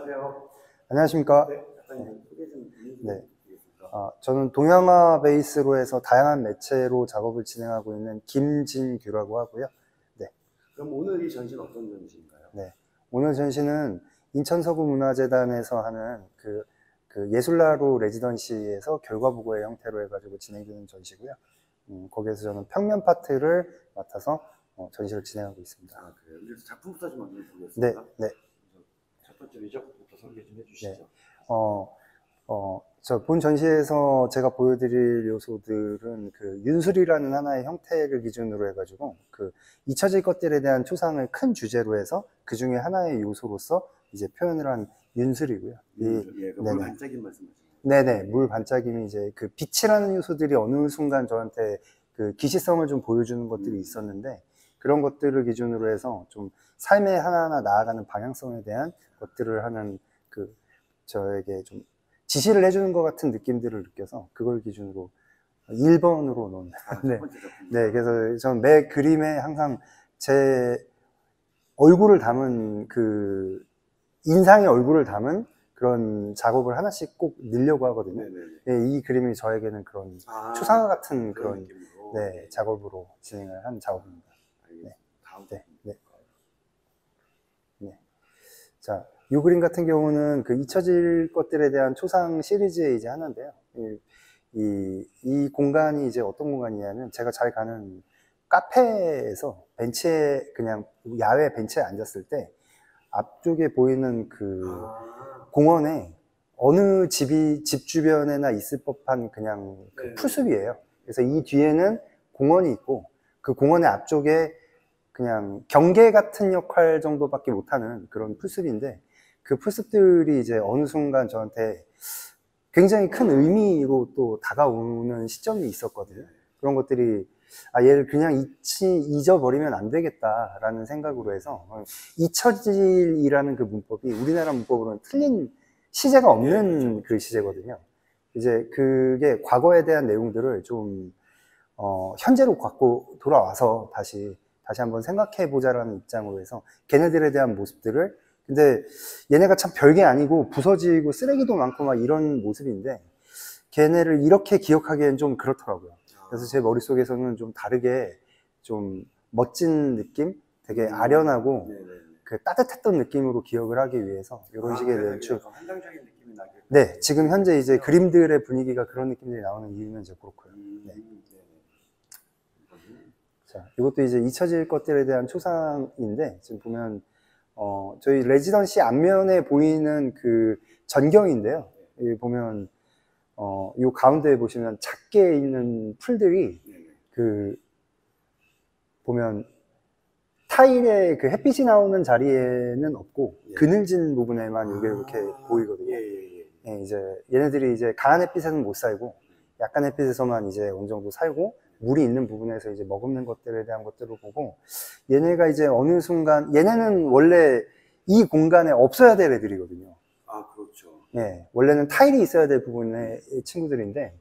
안녕하세요. 안녕하십니까. 네, 작가님 소개 좀 네. 부탁드리겠습니다. 저는 동양화 베이스로 해서 다양한 매체로 작업을 진행하고 있는 김진규라고 하고요. 네. 그럼 오늘 이 전시는 어떤 전시인가요? 네. 오늘 전시는 인천서구문화재단에서 하는 그 예술나루 레지던시에서 결과보고회 형태로 해가지고 진행되는 전시고요. 거기에서 저는 평면 파트를 맡아서 전시를 진행하고 있습니다. 아, 그래요? 그래서 작품부터 좀 먼저 네, 보겠습니다. 네. 첫 번째 미적부터 소개 좀 해주시죠. 네. 저 본 전시에서 제가 보여드릴 요소들은 그 윤술이라는 하나의 형태를 기준으로 해가지고 그 잊혀질 것들에 대한 초상을 큰 주제로 해서 그 중에 하나의 요소로서 이제 표현을 한 윤술이고요. 예, 그 물 반짝임 말씀하시는 네네, 물 반짝임이 이제 그 빛이라는 요소들이 어느 순간 저한테 그 기시성을 좀 보여주는 것들이 있었는데 그런 것들을 기준으로 해서 좀 삶의 하나하나 나아가는 방향성에 대한 것들을 하는 그 저에게 좀 지시를 해주는 것 같은 느낌들을 느껴서 그걸 기준으로 1번으로 놓은. 네. 첫 번째 작품. 네, 그래서 전 매 그림에 항상 제 얼굴을 담은 그 인상의 얼굴을 담은 그런 작업을 하나씩 꼭 넣으려고 하거든요. 네, 이 그림이 저에게는 그런 초상화 같은 그런 네, 작업으로 진행을 한 작업입니다. 네. 다음 네, 네. 네. 자, 이 그림 같은 경우는 그 잊혀질 것들에 대한 초상 시리즈의 이제 하나인데요. 이 공간이 이제 어떤 공간이냐면 제가 잘 가는 카페에서 벤치에 그냥 야외 벤치에 앉았을 때 앞쪽에 보이는 그 공원에 어느 집 주변에나 있을 법한 그냥 그 풀숲이에요. 그래서 이 뒤에는 공원이 있고 그 공원의 앞쪽에 그냥 경계 같은 역할 정도밖에 못하는 그런 풀숲인데 그 풀숲들이 이제 어느 순간 저한테 굉장히 큰 의미로 또 다가오는 시점이 있었거든요. 그런 것들이 얘를 그냥 잊어버리면 안 되겠다라는 생각으로 해서 잊혀질이라는 그 문법이 우리나라 문법으로는 틀린 시제가 없는 그 시제거든요. 이제 그게 과거에 대한 내용들을 좀 현재로 갖고 돌아와서 다시 한번 생각해 보자라는 입장으로 해서 걔네들에 대한 모습들을 근데 얘네가 참 별게 아니고 부서지고 쓰레기도 많고 막 이런 모습인데 걔네를 이렇게 기억하기엔 좀 그렇더라고요. 그래서 제 머릿속에서는 좀 다르게 좀 멋진 느낌? 되게 아련하고 그 따뜻했던 느낌으로 기억을 하기 위해서 이런 식의 연출. 환상적인 느낌이 나게. 네, 지금 현재 이제 그림들의 분위기가 그런 느낌들이 나오는 이유는 이제 그렇고요. 네. 자, 이것도 이제 잊혀질 것들에 대한 초상인데 지금 보면 저희 레지던시 앞면에 보이는 그 전경인데요. 여기 보면 요 가운데에 보시면 작게 있는 풀들이 그 보면 타일에 그 햇빛이 나오는 자리에는 없고 그늘진 부분에만 이게 이렇게 보이거든요. 예, 이제 얘네들이 이제 강한 햇빛에는 못 살고 약간 햇빛에서만 이제 어느 정도 살고 물이 있는 부분에서 이제 머금는 것들에 대한 것들을 보고 얘네가 이제 어느 순간 얘네는 원래 이 공간에 없어야 될 애들이거든요. 아, 그렇죠. 예, 원래는 타일이 있어야 될 부분의 친구들인데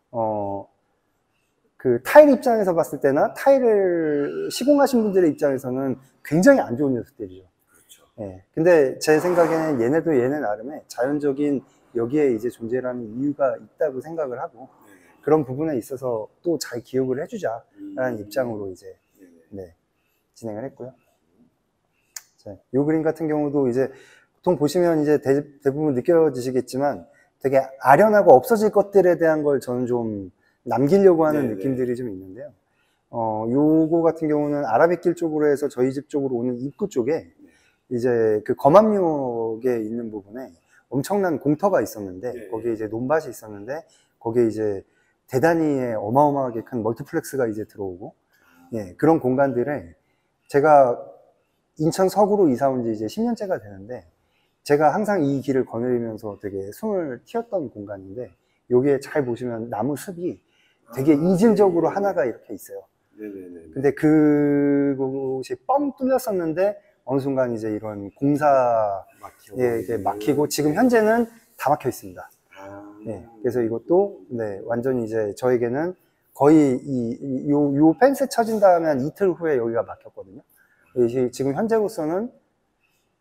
그 타일 입장에서 봤을 때나 타일을 시공하신 분들의 입장에서는 굉장히 안 좋은 녀석들이죠. 그렇죠. 예, 근데 제 생각에는 얘네도 얘네 나름의 자연적인 여기에 이제 존재라는 이유가 있다고 생각을 하고 그런 부분에 있어서 또 잘 기억을 해주자라는 입장으로 이제 네, 진행을 했고요. 자, 이 그림 같은 경우도 이제 보통 보시면 이제 대부분 느껴지시겠지만 되게 아련하고 없어질 것들에 대한 걸 저는 좀 남기려고 하는 느낌들이 좀 있는데요. 요거 같은 경우는 아라뱃길 쪽으로 해서 저희 집 쪽으로 오는 입구 쪽에 이제 그 검암역에 있는 부분에 엄청난 공터가 있었는데 거기에 이제 논밭이 있었는데 거기에 이제 대단히 어마어마하게 큰 멀티플렉스가 이제 들어오고 예, 그런 공간들에 제가 인천 서구로 이사 온 지 이제 10년째가 되는데 제가 항상 이 길을 거닐면서 되게 숨을 틔웠던 공간인데 여기에 잘 보시면 나무 숲이 되게 이질적으로 하나가 이렇게 있어요. 근데 그곳이 뻥 뚫렸었는데 어느 순간 이제 이런 공사에 막히고 지금 현재는 다 막혀 있습니다. 네, 그래서 이것도 네, 완전히 이제 저에게는 거의 요 펜스 쳐진 다음에 한 이틀 후에 여기가 막혔거든요. 지금 현재로서는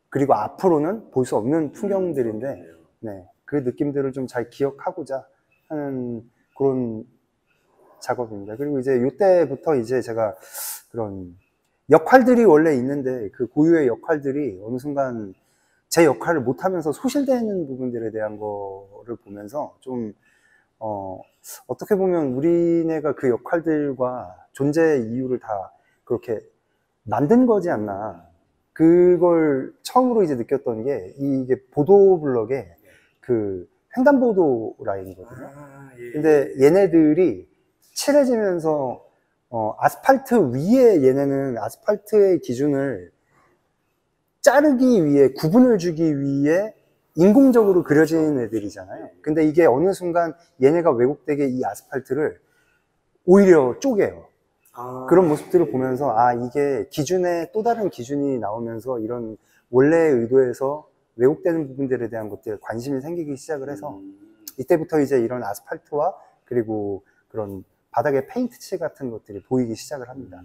그리고 앞으로는 볼 수 없는 풍경들인데, 네, 그 느낌들을 좀 잘 기억하고자 하는 그런 작업입니다. 그리고 이제 이때부터 이제 제가 그런 역할들이 원래 있는데 그 고유의 역할들이 어느 순간 제 역할을 못하면서 소실되는 부분들에 대한 거를 보면서 좀 어떻게 보면 우리네가 그 역할들과 존재 이유를 다 그렇게 만든 거지 않나. 그걸 처음으로 이제 느꼈던 게 이게 보도블럭에 그 횡단보도 라인이거든요. 근데 얘네들이 칠해지면서 아스팔트 위에 얘네는 아스팔트의 기준을 자르기 위해 구분을 주기 위해 인공적으로 그려진 애들이잖아요. 근데 이게 어느 순간 얘네가 왜곡되게 이 아스팔트를 오히려 쪼개요. 그런 모습들을 보면서 아 이게 기준에 또 다른 기준이 나오면서 이런 원래의 의도에서 왜곡되는 부분들에 대한 것들에 관심이 생기기 시작을 해서 이때부터 이제 이런 아스팔트와 그리고 그런 바닥에 페인트칠 같은 것들이 보이기 시작을 합니다.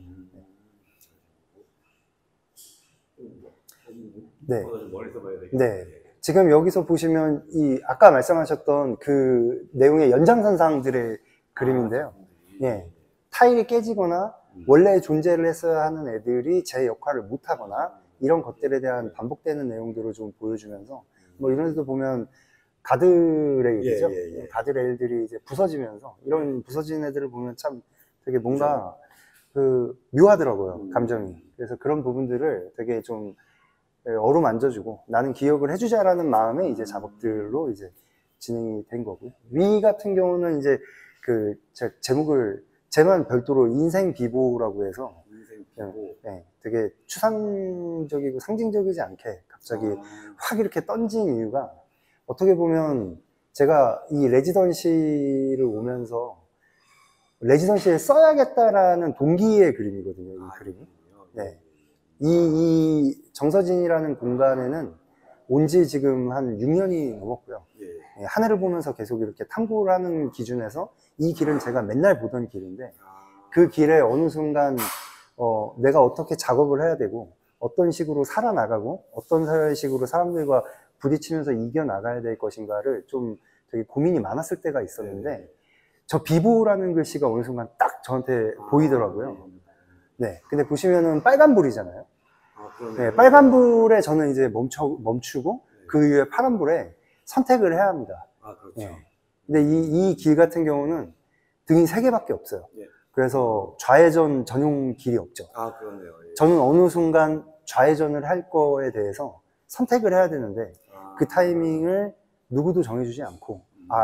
네. 네. 지금 여기서 보시면 이 아까 말씀하셨던 그 내용의 연장선상들의 그림인데요. 예. 타일이 깨지거나 원래 존재를 했어야 하는 애들이 제 역할을 못하거나 이런 것들에 대한 반복되는 내용들을 좀 보여주면서 뭐 이런 데도 보면 가드레일이죠. 가드레일들이 이제 부서지면서 이런 부서진 애들을 보면 참 되게 뭔가 그 묘하더라고요. 감정이. 그래서 그런 부분들을 되게 좀 어루만져주고 나는 기억을 해주자라는 마음에 이제 작업들로 이제 진행이 된 거고요. 위 같은 경우는 이제 그 제목을 제만 별도로 인생 비보라고 해서 네, 되게 추상적이고 상징적이지 않게 갑자기 확 이렇게 던진 이유가 어떻게 보면 제가 이 레지던시를 오면서 레지던시에 써야겠다라는 동기의 그림이거든요. 이 그림이. 네. 이 정서진이라는 공간에는 온 지 지금 한 6년이 넘었고요. 하늘을 보면서 계속 이렇게 탐구를 하는 기준에서 이 길은 제가 맨날 보던 길인데 그 길에 어느 순간 내가 어떻게 작업을 해야 되고 어떤 식으로 살아나가고 어떤 식으로 사람들과 부딪히면서 이겨나가야 될 것인가를 좀 되게 고민이 많았을 때가 있었는데 저 비보라는 글씨가 어느 순간 딱 저한테 보이더라고요. 네. 근데 보시면은 빨간불이잖아요. 네, 빨간불에 저는 이제 멈추고 그 이후에 파란불에 선택을 해야 합니다. 그렇죠. 네. 근데 이 길 같은 경우는 등이 3개밖에 없어요. 그래서 좌회전 전용 길이 없죠. 그렇네요. 저는 어느 순간 좌회전을 할 거에 대해서 선택을 해야 되는데 그 타이밍을 누구도 정해주지 않고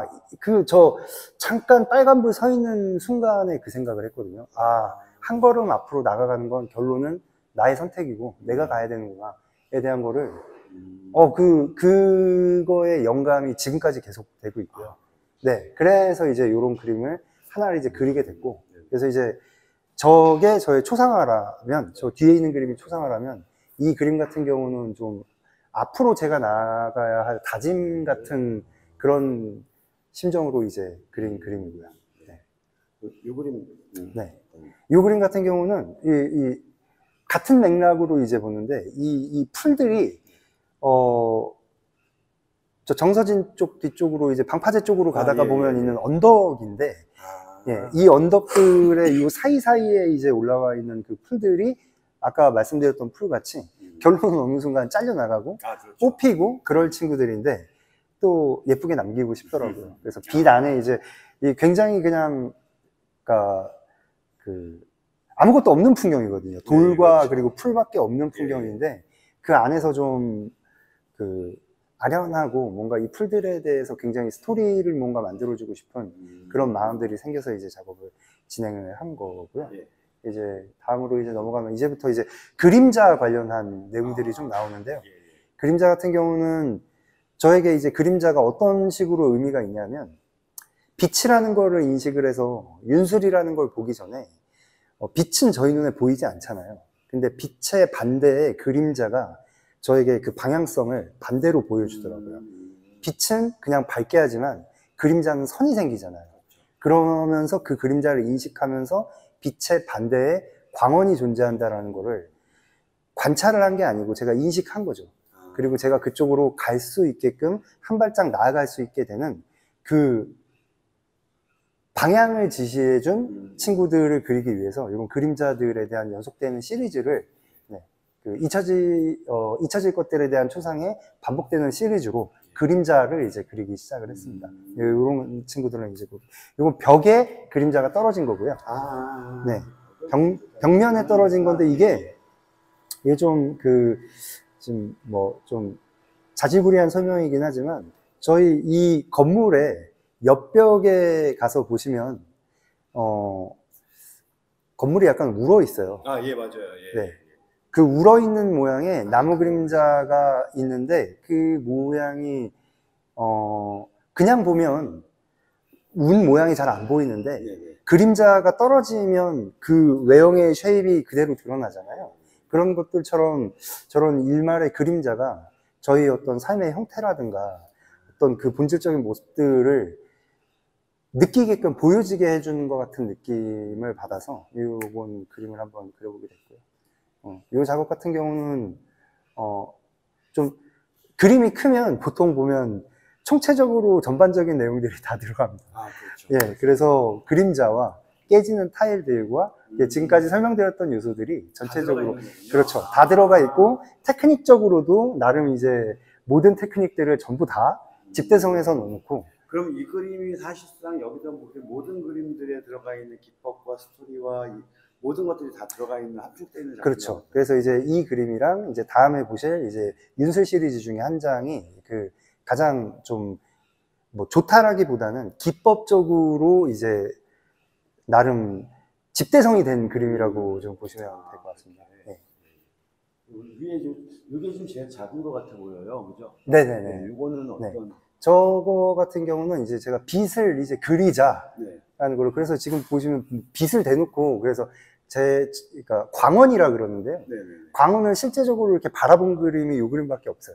저 잠깐 빨간불 서 있는 순간에 그 생각을 했거든요. 한 걸음 앞으로 나가가는 건 결론은 나의 선택이고 내가 가야 되는구나에 대한 거를 그거의 영감이 지금까지 계속 되고 있고요. 네, 그래서 이제 이런 그림을 하나를 이제 그리게 됐고, 그래서 이제 저게 저의 초상화라면, 저 뒤에 있는 그림이 초상화라면, 이 그림 같은 경우는 좀 앞으로 제가 나아가야 할 다짐 같은 그런 심정으로 이제 그린 그림이고요. 네. 이 그림, 네. 이 그림 같은 경우는 같은 맥락으로 이제 보는데 이 풀들이 저 정서진 쪽 뒤쪽으로 이제 방파제 쪽으로 가다가 보면 있는 언덕인데 이 언덕들의 이 사이사이에 이제 올라와 있는 그 풀들이 아까 말씀드렸던 풀같이 결론은 어느 순간 잘려나가고 그렇죠. 뽑히고 그럴 친구들인데 또 예쁘게 남기고 싶더라고요. 그래서 빛 안에 이제 굉장히 그냥 아무것도 없는 풍경이거든요. 돌과 그렇죠. 그리고 풀밖에 없는 풍경인데 그 안에서 좀 아련하고 뭔가 이 풀들에 대해서 굉장히 스토리를 뭔가 만들어주고 싶은 그런 마음들이 생겨서 이제 작업을 진행을 한 거고요. 이제 다음으로 이제 넘어가면 이제부터 이제 그림자 관련한 내용들이 좀 나오는데요. 그림자 같은 경우는 저에게 이제 그림자가 어떤 식으로 의미가 있냐면 빛이라는 거를 인식을 해서 윤술이라는 걸 보기 전에 빛은 저희 눈에 보이지 않잖아요. 근데 빛의 반대의 그림자가 저에게 그 방향성을 반대로 보여주더라고요. 빛은 그냥 밝게 하지만 그림자는 선이 생기잖아요. 그러면서 그 그림자를 인식하면서 빛의 반대에 광원이 존재한다라는 거를 관찰을 한 게 아니고 제가 인식한 거죠. 그리고 제가 그쪽으로 갈 수 있게끔 한 발짝 나아갈 수 있게 되는 그 방향을 지시해준 친구들을 그리기 위해서 이런 그림자들에 대한 연속되는 시리즈를 그 잊혀질 것들에 대한 초상에 반복되는 시리즈로 그림자를 이제 그리기 시작을 했습니다. 이런 친구들은 이제 이건 벽에 그림자가 떨어진 거고요. 네, 벽면에 떨어진 건데 이게 좀 좀 자질구레한 설명이긴 하지만 저희 이 건물의 옆벽에 가서 보시면 건물이 약간 울어 있어요. 예, 맞아요. 예. 네. 그 울어 있는 모양의 나무 그림자가 있는데 그 모양이 그냥 보면 운 모양이 잘 안 보이는데 그림자가 떨어지면 그 외형의 쉐입이 그대로 드러나잖아요. 그런 것들처럼 저런 일말의 그림자가 저희 어떤 삶의 형태라든가 어떤 그 본질적인 모습들을 느끼게끔 보여지게 해주는 것 같은 느낌을 받아서 이번 그림을 한번 그려보게 됐고요. 이 작업 같은 경우는 좀 그림이 크면 보통 보면 총체적으로 전반적인 내용들이 다 들어갑니다. 그렇죠. 예, 그래서 그림자와 깨지는 타일들과 지금까지 설명드렸던 요소들이 전체적으로 그렇죠, 다 들어가 있고 테크닉적으로도 나름 이제 모든 테크닉들을 전부 다 집대성해서 놓고. 그럼 이 그림이 사실상 여기서 모든 그림들에 들어가 있는 기법과 스토리와 이 모든 것들이 다 들어가 있는 합축되어 있는 작품. 그렇죠. 그래서 이제 이 그림이랑 이제 다음에 보실 이제 윤술 시리즈 중에 한 장이 그 가장 좀 뭐 좋다라기보다는 기법적으로 이제 나름 집대성이 된 그림이라고 좀 보시면 될 것 같습니다. 네. 이게 좀 제일 작은 것 같아 보여요, 그죠? 네네네. 이거는 어떤? 네. 저거 같은 경우는 이제 제가 빛을 이제 그리자라는 걸로, 그래서 지금 보시면 빛을 대놓고, 그래서 그러니까 광원이라 그러는데요. 네네. 광원을 실제적으로 이렇게 바라본 그림이 이 그림밖에 없어요.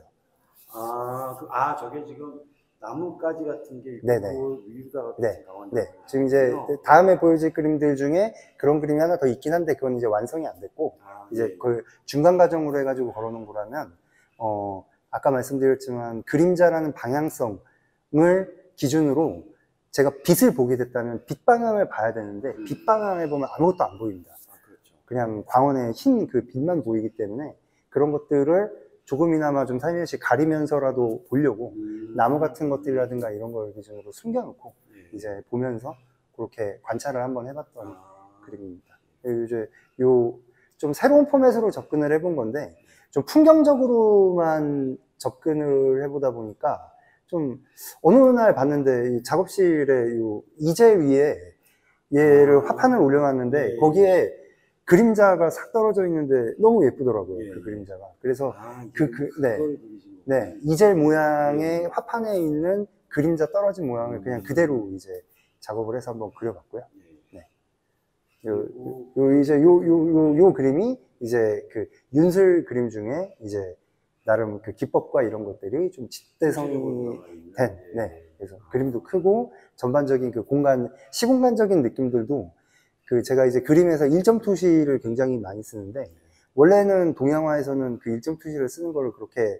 저게 지금 나뭇가지 같은 게 있고, 네네. 위로다가 네. 광원이. 네. 지금 이제 다음에 보여줄 그림들 중에 그런 그림이 하나 더 있긴 한데 그건 이제 완성이 안 됐고, 이제 그 중간 과정으로 해가지고 걸어놓은 거라면, 아까 말씀드렸지만 그림자라는 방향성을 기준으로 제가 빛을 보게 됐다면 빛 방향을 봐야 되는데 빛 방향을 보면 아무것도 안 보입니다. 그렇죠. 그냥 광원의 흰 그 빛만 보이기 때문에 그런 것들을 조금이나마 좀 살며시 가리면서라도 보려고 나무 같은 것들이라든가 이런 걸 기준으로 숨겨놓고 이제 보면서 그렇게 관찰을 한번 해봤던 그림입니다. 이제 좀 새로운 포맷으로 접근을 해본 건데 좀 풍경적으로만 접근을 해보다 보니까 좀 어느 날 봤는데 이 작업실에 이제 위에 얘를 화판을 올려놨는데 거기에 그림자가 싹 떨어져 있는데 너무 예쁘더라고요. 그 그림자가. 그래서 이젤 모양의 화판에 있는 그림자 떨어진 모양을 그냥 그대로 이제 작업을 해서 한번 그려봤고요. 요 그림이 이제 그 윤슬 그림 중에 이제 나름 그 기법과 이런 것들이 좀 집대성이 된, 그래서 그림도 크고 전반적인 그 시공간적인 느낌들도 그 제가 이제 그림에서 1점 투시를 굉장히 많이 쓰는데 원래는 동양화에서는 그 1점 투시를 쓰는 거를 그렇게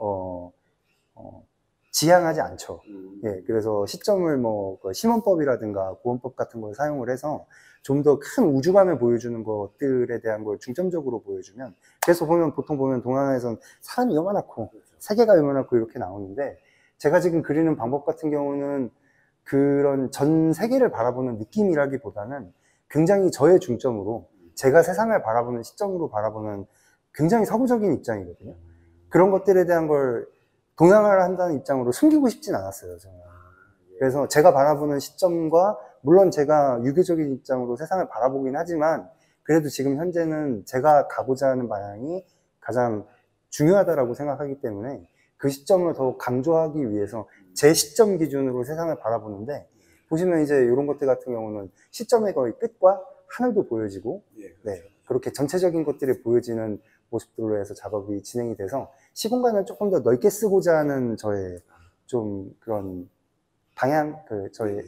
지향하지 않죠. 그래서 시점을 심원법이라든가 고원법 같은 걸 사용을 해서 좀 더 큰 우주감을 보여주는 것들에 대한 걸 중점적으로 보여주면, 그래서 보통 보면 동양화에서는 사람이 요만하고 세계가 요만하고 이렇게 나오는데 제가 지금 그리는 방법 같은 경우는 그런 전 세계를 바라보는 느낌이라기보다는 굉장히 저의 중점으로 제가 세상을 바라보는 시점으로 바라보는 굉장히 서구적인 입장이거든요. 그런 것들에 대한 걸 동양화를 한다는 입장으로 숨기고 싶진 않았어요, 저는. 그래서 제가 바라보는 시점과 물론 제가 유교적인 입장으로 세상을 바라보긴 하지만 그래도 지금 현재는 제가 가고자 하는 방향이 가장 중요하다고 생각하기 때문에 그 시점을 더 강조하기 위해서 제 시점 기준으로 세상을 바라보는데, 보시면 이제 이런 것들 같은 경우는 시점의 거의 끝과 하늘도 보여지고 그렇게 전체적인 것들이 보여지는 모습들로 해서 작업이 진행이 돼서 시공간을 조금 더 넓게 쓰고자 하는 저의 좀 그런 방향, 저의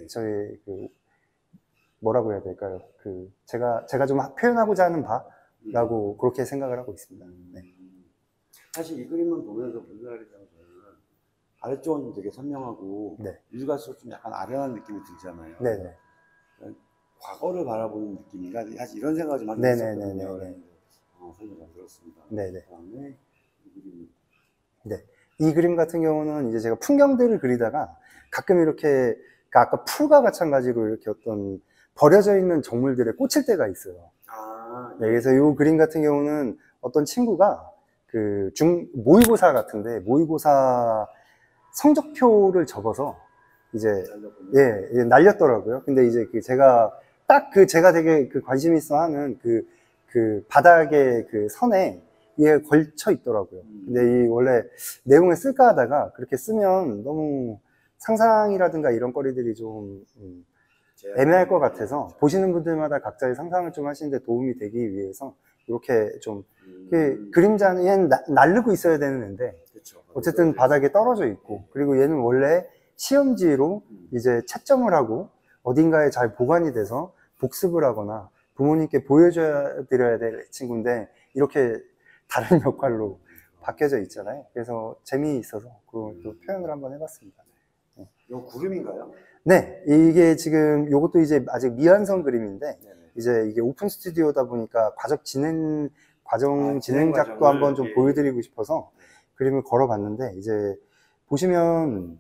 뭐라고 해야 될까요? 제가 좀 표현하고자 하는 바라고 그렇게 생각을 하고 있습니다. 사실 이 그림을 보면서 무슨 생각이 드냐면 아래쪽은 되게 선명하고 네. 위로 갈수록 좀 약간 아련한 느낌이 들잖아요. 네네. 과거를 바라보는 느낌인가? 사실 이런 생각을 좀 하게 네네네네네. 됐었거든요. 설명 들었습니다. 네네. 그다음에 이 그림. 네. 이 그림 같은 경우는 이제 제가 풍경들을 그리다가 가끔 이렇게 아까 풀과 마찬가지로 이렇게 어떤 버려져 있는 정물들에 꽂힐 때가 있어요. 아, 네, 그래서 이 그림 같은 경우는 어떤 친구가 그 모의고사 같은데 모의고사 성적표를 적어서 이제 예, 날렸더라고요. 근데 이제 제가 딱 제가 되게 관심 있어 하는 그 바닥에 그 선에 이게 걸쳐 있더라고요. 근데 이 원래 내용을 쓸까 하다가 그렇게 쓰면 너무 상상이라든가 이런 거리들이 좀 애매할 것 같아서 보시는 분들마다 각자의 상상을 좀 하시는데 도움이 되기 위해서 이렇게 좀 그림자는 얘는 날르고 있어야 되는데 어쨌든 바닥에 떨어져 있고 그리고 얘는 원래 시험지로 이제 채점을 하고 어딘가에 잘 보관이 돼서 복습을 하거나 부모님께 보여줘야 드려야 될 친구인데 이렇게 다른 역할로 바뀌어져 있잖아요. 그래서 재미있어서 그것도 표현을 한번 해봤습니다. 이거 구름인가요? 네, 이게 지금 요것도 이제 아직 미완성 그림인데 이제 이게 오픈 스튜디오다 보니까 과정 진행 작도 한번 좀 보여드리고 싶어서 그림을 걸어봤는데 이제 보시면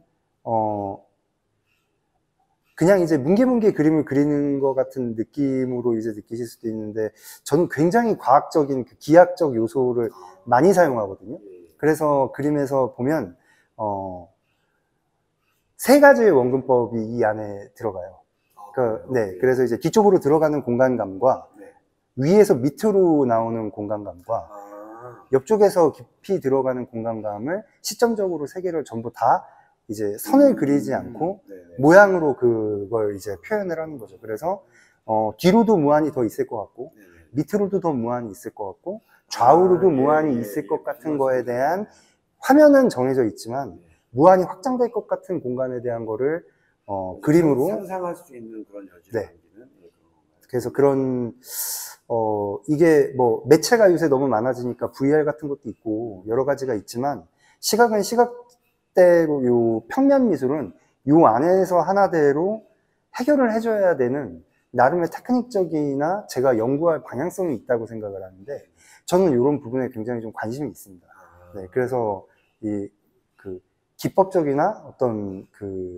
그냥 이제 뭉게뭉게 그림을 그리는 것 같은 느낌으로 이제 느끼실 수도 있는데 저는 굉장히 과학적인 기하학적 요소를 많이 사용하거든요. 그래서 그림에서 보면 세 가지의 원근법이 이 안에 들어가요. 네, 그래서 이제 뒤쪽으로 들어가는 공간감과 위에서 밑으로 나오는 공간감과 옆쪽에서 깊이 들어가는 공간감을 시점적으로 세 개를 전부 다 이제 선을 그리지 않고 모양으로 그걸 이제 표현을 하는 거죠. 그래서 뒤로도 무한히 더 있을 것 같고 밑으로도 더 무한히 있을 것 같고 좌우로도 무한히 있을 것 같은 거에 대한 화면은 정해져 있지만 무한히 확장될 것 같은 공간에 대한 거를 그림으로 상상할 수 있는 그런 여지를 남기는 그래서 그런 이게 뭐 매체가 요새 너무 많아지니까 VR 같은 것도 있고 여러 가지가 있지만 시각은 시각대로 요 평면 미술은 요 안에서 하나대로 해결을 해줘야 되는 나름의 테크닉적이나 제가 연구할 방향성이 있다고 생각을 하는데 저는 이런 부분에 굉장히 좀 관심이 있습니다. 네, 그래서 그 기법적이나 어떤 그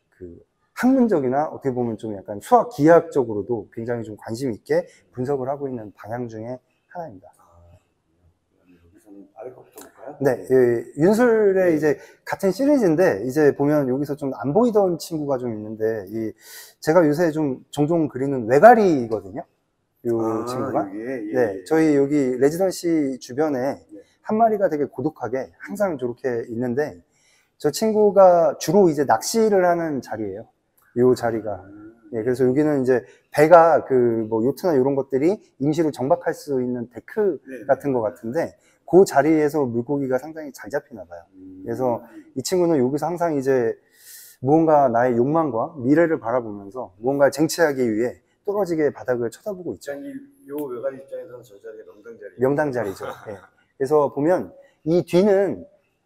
학문적이나 어떻게 보면 좀 약간 수학 기하학적으로도 굉장히 좀 관심 있게 분석을 하고 있는 방향 중에 하나입니다. 여기서는 아래 거부터 볼까요? 네, 윤술의 이제 같은 시리즈인데 이제 보면 여기서 좀 안 보이던 친구가 좀 있는데 제가 요새 좀 종종 그리는 외가리거든요. 요 친구가. 네, 저희 여기 레지던시 주변에 한 마리가 되게 고독하게 항상 저렇게 있는데 저 친구가 주로 이제 낚시를 하는 자리예요. 요 자리가. 예, 그래서 여기는 이제 배가 뭐 요트나 이런 것들이 임시로 정박할 수 있는 데크 같은 것 같은데 그 자리에서 물고기가 상당히 잘 잡히나 봐요. 그래서 이 친구는 여기서 항상 이제 무언가 나의 욕망과 미래를 바라보면서 무언가 쟁취하기 위해 뚫어지게 바닥을 쳐다보고 있죠. 요 외가리 입장에서는 저 자리가 명당자리예요. 명당자리죠. 예. 그래서 보면 이 뒤는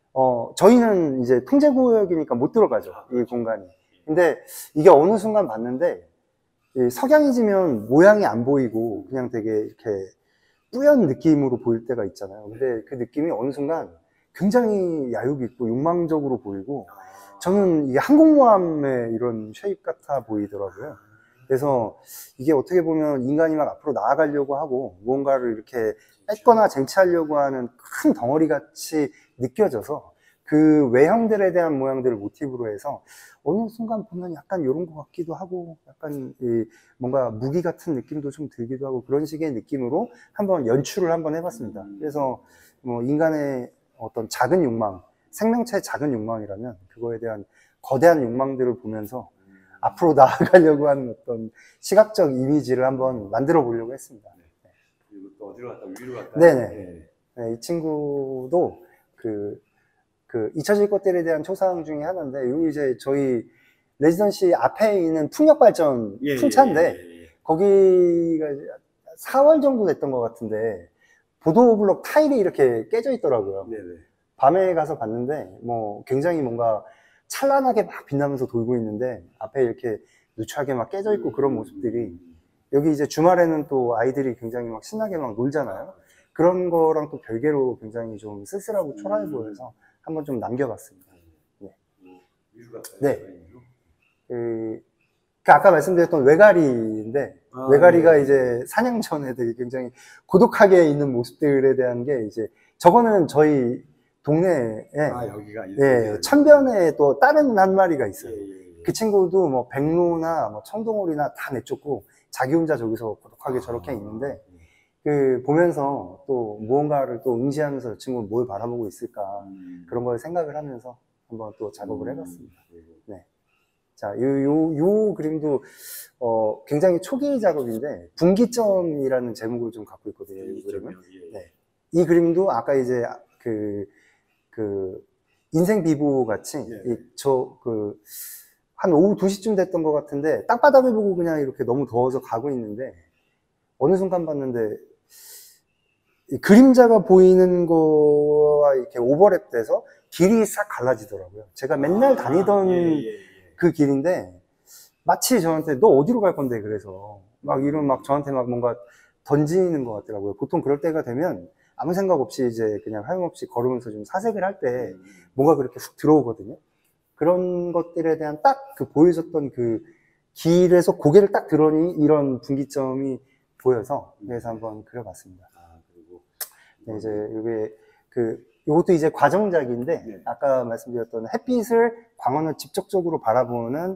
저희는 이제 통제구역이니까 못 들어가죠. 이 공간이. 근데 이게 어느 순간 봤는데 석양이 지면 모양이 안 보이고 그냥 되게 이렇게 뿌연 느낌으로 보일 때가 있잖아요. 근데 그 느낌이 어느 순간 굉장히 야욕 있고 욕망적으로 보이고 저는 이게 항공모함의 이런 쉐입 같아 보이더라고요. 그래서 이게 어떻게 보면 인간이 막 앞으로 나아가려고 하고 무언가를 이렇게 뺏거나 쟁취하려고 하는 큰 덩어리 같이 느껴져서 그 외형들에 대한 모양들을 모티브로 해서 어느 순간 보면 약간 이런 것 같기도 하고 약간 뭔가 무기 같은 느낌도 좀 들기도 하고 그런 식의 느낌으로 한번 연출을 한번 해봤습니다. 그래서 뭐 인간의 어떤 작은 욕망, 생명체의 작은 욕망이라면 그거에 대한 거대한 욕망들을 보면서 앞으로 나아가려고 하는 어떤 시각적 이미지를 한번 만들어 보려고 했습니다. 그리고 또 어디로 갔다 위로 갔다. 네네. 네, 이 친구도 그 잊혀질 것들에 대한 초상 중에 하나인데, 요 이제 저희 레지던시 앞에 있는 풍력발전 풍차인데, 거기가 4월 정도 됐던 것 같은데, 보도블록 타일이 이렇게 깨져 있더라고요. 네네. 밤에 가서 봤는데 뭐 굉장히 뭔가 찬란하게 막 빛나면서 돌고 있는데 앞에 이렇게 누추하게 막 깨져 있고 그런 모습들이, 여기 이제 주말에는 또 아이들이 굉장히 막 신나게 막 놀잖아요. 그런 거랑 또 별개로 굉장히 좀 쓸쓸하고 초라해 보여서 한번 좀 남겨봤습니다. 네. 네. 그 아까 말씀드렸던 외가리인데, 외가리가 네. 이제 사냥 전에 되게 굉장히 고독하게 있는 모습들에 대한 게, 이제 저거는 저희 동네에 여기가 예, 천변에 또 다른 한 마리가 있어요. 예. 그 친구도 뭐 백로나 뭐 청동오리나 다 내쫓고 자기 혼자 저기서 고독하게 저렇게 있는데, 그 보면서 또 무언가를 또 응시하면서 이 친구는 뭘 바라보고 있을까, 그런 걸 생각을 하면서 한번 또 작업을 해봤습니다. 네. 자, 요 그림도 굉장히 초기 작업인데 분기점이라는 제목을 좀 갖고 있거든요. 이 그림은. 네. 이 그림도 아까 이제 그 인생 비보 같이 한 오후 2시쯤 됐던 것 같은데 땅바닥을 보고 그냥 이렇게 너무 더워서 가고 있는데 어느 순간 봤는데 이 그림자가 보이는 거와 이렇게 오버랩돼서 길이 싹 갈라지더라고요. 제가 맨날 다니던 그 길인데 마치 저한테 너 어디로 갈 건데, 그래서 막 이런 막 저한테 막 뭔가 던지는 것 같더라고요. 보통 그럴 때가 되면 아무 생각 없이 이제 그냥 하염없이 걸으면서 좀 사색을 할 때 뭔가 그렇게 훅 들어오거든요. 그런 것들에 대한 딱 그 보여줬던 그 길에서 고개를 딱 들으니 이런 분기점이 보여서 그래서 한번 그려봤습니다. 그리고 네, 이제 이게 요것도 이제 과정작인데, 네. 아까 말씀드렸던 햇빛을, 광원을 직접적으로 바라보는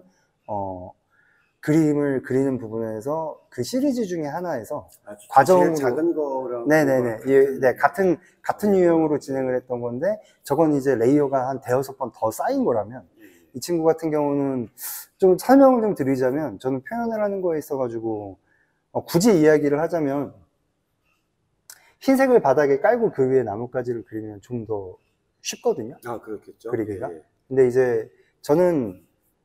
그림을 그리는 부분에서 그 시리즈 중에 하나에서 과정으로, 작은 거랑 네네네, 네, 같은 유형으로 진행을 했던 건데, 저건 이제 레이어가 한 대여섯 번 더 쌓인 거라면, 이 친구 같은 경우는 좀 설명을 좀 드리자면, 저는 표현을 하는 거에 있어가지고 굳이 이야기를 하자면 흰색을 바닥에 깔고 그 위에 나뭇가지를 그리면 좀 더 쉽거든요. 그렇겠죠. 그리기가. 예. 근데 이제 저는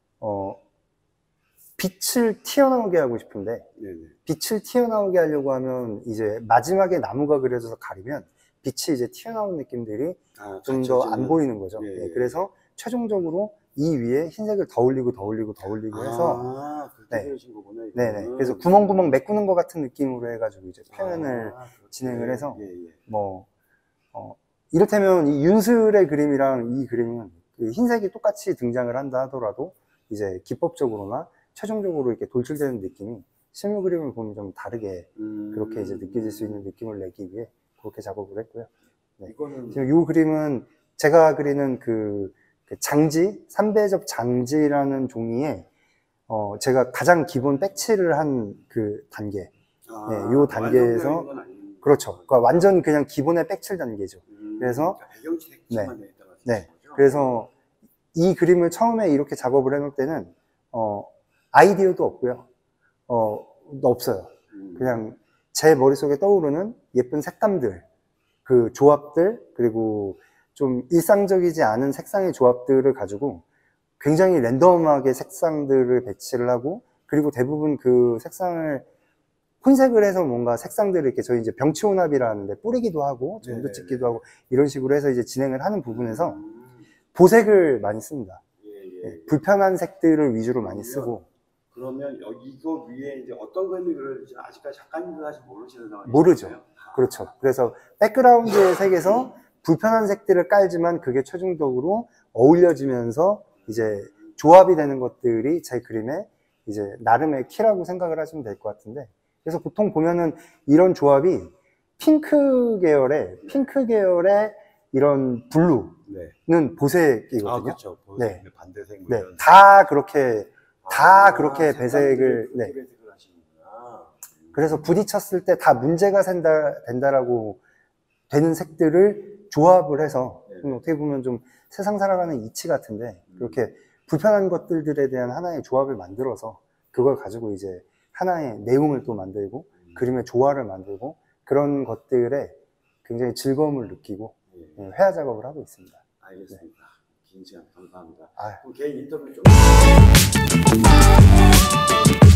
빛을 튀어나오게 하고 싶은데, 네네. 빛을 튀어나오게 하려고 하면 이제 마지막에 나무가 그려져서 가리면 빛이 이제 튀어나온 느낌들이 좀 더 안 보이는 거죠. 예. 예, 그래서 최종적으로 이 위에 흰색을 더 올리고 해서 그렇게 그러신 거구나. 네네. 그래서 구멍구멍 메꾸는 것 같은 느낌으로 해가지고 이제 표현을 진행을 해서 뭐 이를테면 이 윤슬의 그림이랑 이 그림은 그 흰색이 똑같이 등장을 한다 하더라도 이제 기법적으로나 최종적으로 이렇게 돌출되는 느낌이 실물 그림을 보면 좀 다르게 그렇게 이제 느껴질 수 있는 느낌을 내기 위해 그렇게 작업을 했고요. 네. 이거는 지금 이 그림은 제가 그리는 그 장지, 3배접 장지라는 종이에 제가 가장 기본 백칠을 한 그 단계, 네, 요 단계에서 그렇죠. 그러니까 완전 그냥 기본의 백칠 단계죠. 그래서 네, 그래서 이 그림을 처음에 이렇게 작업을 해놓을 때는 아이디어도 없고요, 없어요. 그냥 제 머릿속에 떠오르는 예쁜 색감들, 그 조합들, 그리고 좀 일상적이지 않은 색상의 조합들을 가지고 굉장히 랜덤하게 색상들을 배치를 하고, 그리고 대부분 그 색상을 혼색을 해서 뭔가 색상들을 이렇게 저희 이제 병치혼합이라는데 뿌리기도 하고 점도 찍기도 하고 이런 식으로 해서 이제 진행을 하는 부분에서 보색을 많이 씁니다. 네, 불편한 색들을 위주로 많이 쓰고. 그러면 이거 위에 이제 어떤 그림이 그려질지 아직까지 작가님도 사실 모르시는 상황이죠? 모르죠. 그렇죠. 그래서 백그라운드의 색에서 불편한 색들을 깔지만 그게 최종적으로 어울려지면서 이제 조합이 되는 것들이 제 그림의 이제 나름의 키라고 생각을 하시면 될 것 같은데, 그래서 보통 보면은 이런 조합이 핑크 계열의 이런 블루는 보색이거든요. 그렇죠. 네. 반대색. 네. 다 그렇게 배색을, 네. 그래서 부딪혔을 때 다 문제가 된다라고 되는 색들을 조합을 해서 어떻게 보면 좀 세상 살아가는 이치 같은데, 그렇게 불편한 것들에 대한 하나의 조합을 만들어서 그걸 가지고 이제 하나의 내용을 또 만들고 그림의 조화를 만들고 그런 것들에 굉장히 즐거움을 느끼고 회화 작업을 하고 있습니다. 알겠습니다. 네. 긴 시간 감사합니다. 아. 그럼 개인 인터뷰 좀